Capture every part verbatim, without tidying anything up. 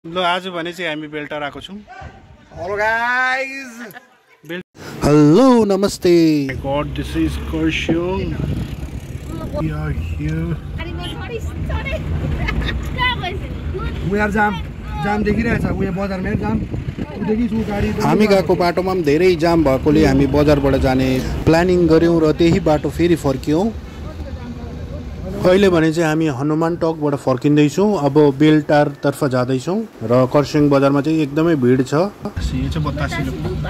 ल आज भने चाहिँ हामी बेल्टार आएको छौं। हेलो गाइस, हेलो नमस्ते। God this is Kurseong. We are here. उहाँ जाम जाम देखिरहेछ, उहाँ बजारमा जाम उदेखि छु गाडी। हामी गएको बाटोमा पनि धेरै जाम भएकोले हामी बजारबाट जाने प्लानिङ गर्यौं र त्यही बाटो फेरि फर्क्यौं। अहिले भने चाहिँ हामी हनुमान टकबाट फर्किँदैछौँ। अब बेलटार तर्फ जाँदैछौँ र कर्सियङ बजारमा चाहिँ एकदमै भिड छ। यो चाहिँ बतासी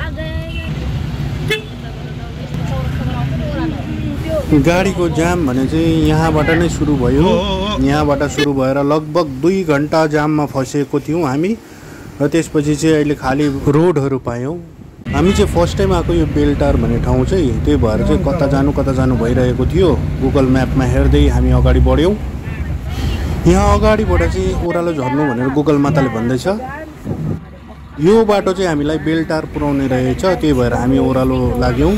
गाडीको जाम भने चाहिँ यहाँबाट नै सुरु भयो। यहाँबाट सुरु भएर लगभग दुई घन्टा जाममा फसेको थियौँ हामी र त्यसपछि चाहिँ अहिले खाली रोडहरू पायौँ। हामी चाहिँ फर्स्ट टाइम आएको यो बेलटार भन्ने ठाउँ चाहिँ, त्यही भएर चाहिँ कता जानु कता जानु भइरहेको थियो। गुगल म्यापमा हेर्दै हामी अगाडि बढ्यौँ। यहाँ अगाडिबाट चाहिँ ओह्रालो झर्नु भनेर गुगल माताले भन्दैछ। यो बाटो चाहिँ हामीलाई बेलटार पुर्याउने रहेछ, त्यही भएर हामी ओह्रालो लाग्यौँ।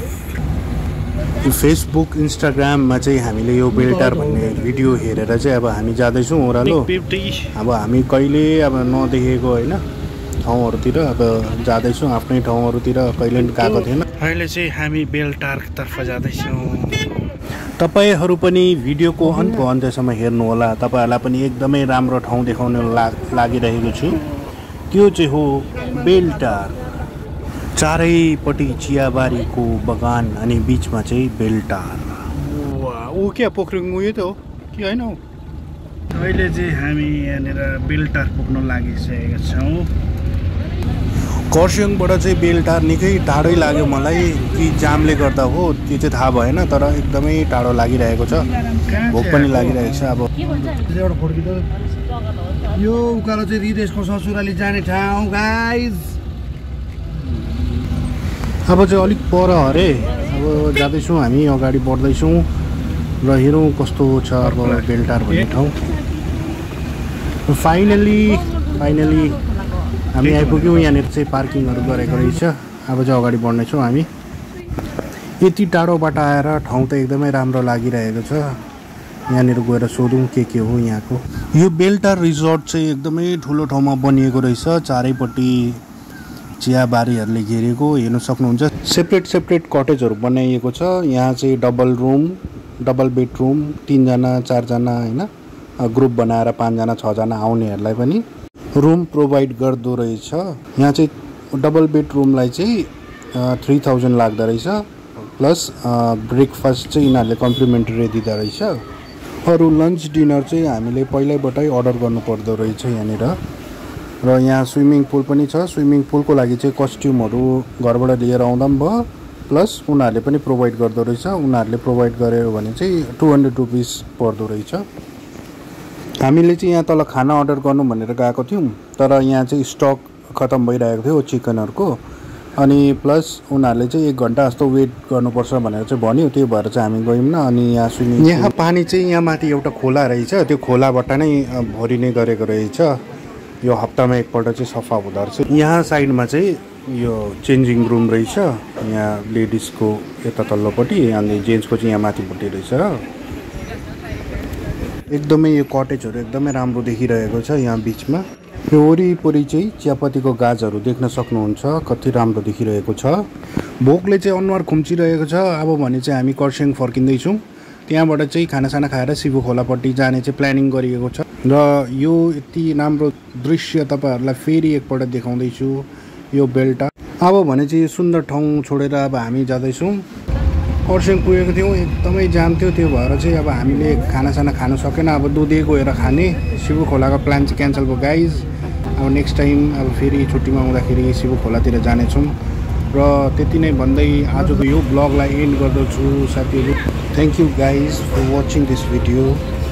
फेसबुक इन्स्टाग्राममा चाहिँ हामीले यो बेलटार भन्ने भिडियो हेरेर चाहिँ अब हामी जाँदैछौँ ओह्रालो। अब हामी कहिले अब नदेखेको होइन ठाउँहरूतिर अब जाँदैछौँ, आफ्नै ठाउँहरूतिर कहिले गएको थिएन। अहिले चाहिँ हामी बेलटार तर्फ जाँदैछौँ। तपाईहरू पनि भिडियोको अन्त अन्त्यसम्म हेर्नु होला। तपाईहरुलाई पनि एकदमै राम्रो ठाउँ देखाउने लागिरहेको छु। त्यो चाहिँ हो बेलटार। चारैपट्टि चियाबारीको बगान अनि बीचमा चाहिँ बेलटार। ऊ के पोखरिङ उयो त हो कि होइन? अहिले चाहिँ हामी यहाँनिर बेलटार पुग्न लागिसकेका छौँ। कर्सियङबाट चाहिँ बेलटार निकै टाढै लाग्यो मलाई, कि जामले गर्दा हो त्यो चाहिँ थाहा भएन, तर एकदमै टाढो लागिरहेको छ। भोक पनि लागिरहेको छ। अब यो उकालो चाहिँ रिदेशको ससुराली जाने ठाउँ गाइस। अब चाहिँ अलिक पर अरे अब जाँदैछौँ हामी, अगाडि बढ्दैछौँ र हेरौँ कस्तो छ अब बेलटार भन्ने ठाउँ। फाइनली फाइनली हामी आइपुग्यौँ। यहाँनिर चाहिँ पार्किङहरू गरेको रहेछ। अब चाहिँ अगाडि बढ्नेछौँ हामी। यति टाढोबाट आएर ठाउँ त एकदमै राम्रो लागिरहेको छ। यहाँनिर गएर सोधौँ के के हो यहाँको। यो बेलटार रिजोर्ट चाहिँ एकदमै ठुलो ठाउँमा बनिएको रहेछ। चारैपट्टि चियाबारीहरूले घेरेको हेर्न सक्नुहुन्छ। सेपरेट सेपरेट कटेजहरू बनाइएको छ। यहाँ चाहिँ डबल रुम, डबल बेडरुम, तिनजना चारजना होइन ग्रुप बनाएर पाँचजना छजना आउनेहरूलाई पनि रुम प्रोभाइड गर्दो रहेछ। यहाँ चाहिँ डबल बेडरुमलाई चाहिँ थ्री थाउजन्ड लाग्दो रहेछ, प्लस ब्रेकफास्ट चाहिँ यिनीहरूले कम्प्लिमेन्ट्री दिँदो रहेछ। अरू लन्च डिनर चाहिँ हामीले पहिल्यैबाटै अर्डर गर्नुपर्दो रहेछ यहाँनिर। र यहाँ स्विमिङ पुल पनि छ। स्विमिङ पुलको लागि चाहिँ कस्ट्युमहरू घरबाट लिएर आउँदा पनि भयो, प्लस उनीहरूले पनि प्रोभाइड गर्दो रहेछ। उनीहरूले प्रोभाइड गर्यो भने चाहिँ टु हन्ड्रेड रुपिस पर्दो रहेछ। हामीले चाहिँ यहाँ तल खाना अर्डर गर्नु भनेर गएको थियौँ, तर यहाँ चाहिँ स्टक खतम भइरहेको थियो चिकनहरूको। अनि प्लस उनीहरूले चाहिँ एक घन्टा जस्तो वेट गर्नुपर्छ भनेर चाहिँ भन्यो, त्यही भएर चाहिँ हामी गयौँ न। अनि यहाँ स्विमिङ यहाँ पानी चाहिँ यहाँ माथि एउटा खोला रहेछ, त्यो खोलाबाट नै भरिने गरेको रहेछ। यो हप्तामा एकपल्ट चाहिँ सफा हुँदो रहेछ। यहाँ साइडमा चाहिँ यो चेन्जिङ रुम रहेछ, यहाँ लेडिजको यता तल्लोपट्टि अनि जेन्ट्सको चाहिँ यहाँ माथिपट्टि रहेछ। एकदमै यो कटेजहरू एकदमै राम्रो देखिरहेको छ। यहाँ बिचमा यो वरिपरि चाहिँ चियापत्तीको गाछहरू देख्न सक्नुहुन्छ, कति राम्रो देखिरहेको छ। भोकले चाहिँ अनुहार खुम्चिरहेको छ। अब भने चाहिँ हामी कर्सियङ फर्किँदैछौँ। त्यहाँबाट चाहिँ खानासाना खाएर शिव खोलापट्टि जाने चाहिँ प्लानिङ गरिएको छ। र यो यति राम्रो दृश्य तपाईँहरूलाई फेरि एकपल्ट देखाउँदैछु यो बेलटार। अब भने चाहिँ यो सुन्दर ठाउँ छोडेर अब हामी जाँदैछौँ। कर्सियङ पुगेको थियौँ, एकदमै जाम थियो, त्यो भएर चाहिँ अब हामीले खानासाना खानु सकेन। अब दुधे गएर खाने शिव खोलाको प्लान चाहिँ क्यान्सल भयो गाइज। अब नेक्स्ट टाइम अब फेरि छुट्टीमा आउँदाखेरि शिव खोलातिर जानेछौँ। र त्यति नै भन्दै आजको यो ब्लगलाई एन्ड गर्दछु साथीहरू। Thank you guys for watching this video.